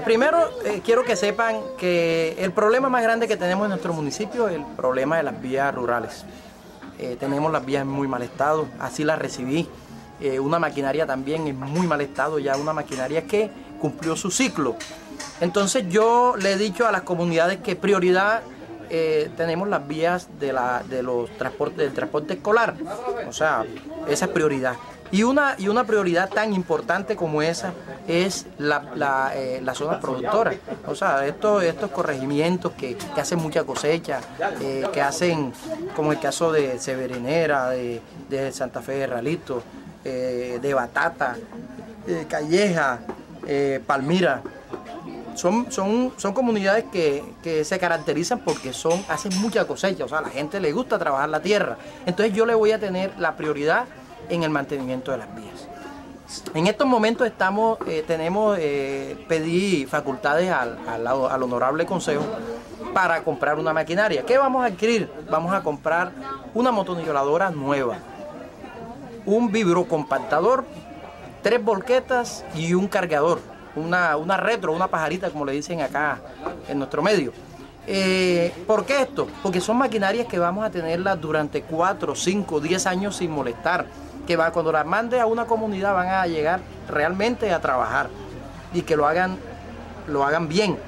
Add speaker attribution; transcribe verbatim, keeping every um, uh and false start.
Speaker 1: primero eh, quiero que sepan que el problema más grande que tenemos en nuestro municipio es el problema de las vías rurales. Eh, tenemos las vías en muy mal estado, así las recibí. Eh, una maquinaria también en muy mal estado, ya una maquinaria que cumplió su ciclo. Entonces yo le he dicho a las comunidades que prioridad eh, tenemos las vías de, la, de los transportes, del transporte escolar. O sea, esa es prioridad. Y una, y una prioridad tan importante como esa es la, la, eh, la zona productora. O sea, estos, estos corregimientos que, que hacen mucha cosecha, eh, que hacen, como el caso de Severinera, de, de Santa Fe de Ralito, eh, de Batata, eh, Calleja, eh, Palmira. Son, son, son comunidades que, que se caracterizan porque son, hacen mucha cosecha. O sea, a la gente le gusta trabajar la tierra. Entonces yo le voy a tener la prioridad en el mantenimiento de las vías. En estos momentos estamos, eh, tenemos, eh, pedí facultades al, al, al honorable consejo para comprar una maquinaria. ¿Qué vamos a adquirir? Vamos a comprar una motoniveladora nueva, un vibrocompactador, tres volquetas y un cargador, una, una retro, una pajarita como le dicen acá en nuestro medio. Eh, ¿Por qué esto? Porque son maquinarias que vamos a tenerlas durante cuatro, cinco, diez años sin molestar. Que va, cuando las mande a una comunidad van a llegar realmente a trabajar y que lo hagan, lo hagan bien.